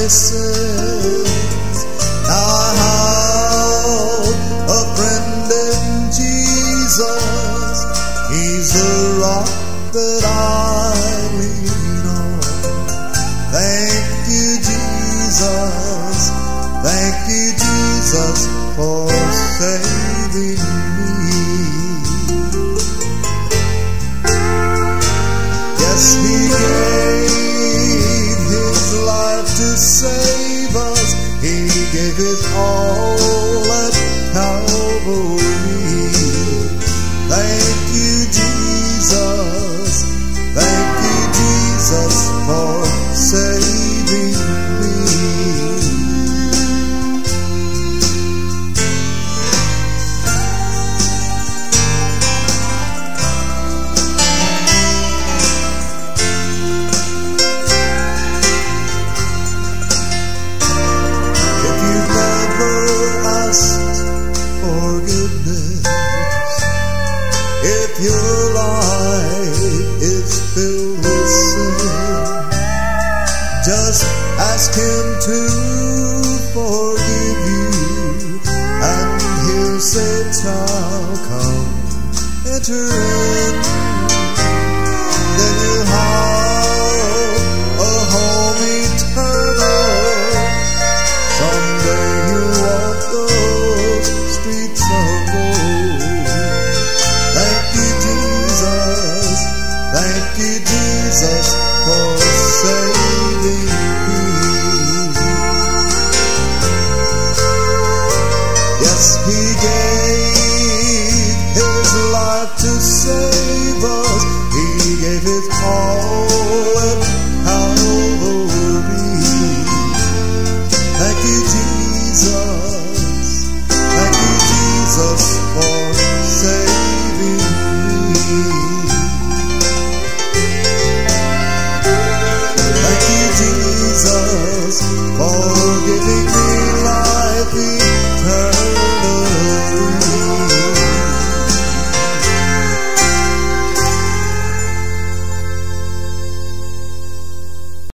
sins. I have a friend in Jesus. He's the rock that I lean on. Thank you, Jesus. Thank you, Jesus, for saving me. Yes, He gave His life to save us. He gave His all at Calvary. Thank you, Jesus. Thank you, Jesus, for saving me. If you've never asked forgiveness, if your life is filled with sin, just ask Him to